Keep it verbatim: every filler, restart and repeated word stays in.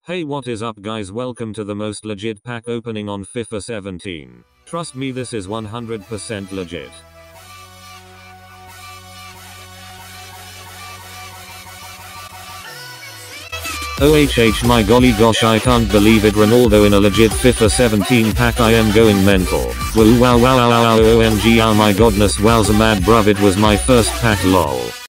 Hey, what is up guys, welcome to the most legit pack opening on FIFA seventeen. Trust me, this is one hundred percent legit. O H H, my golly gosh, I can't believe it, Ronaldo in a legit FIFA seventeen pack, I am going mental. Woo wow wow wow wow O M G, oh my godness, wowza mad bruv, it was my first pack lol.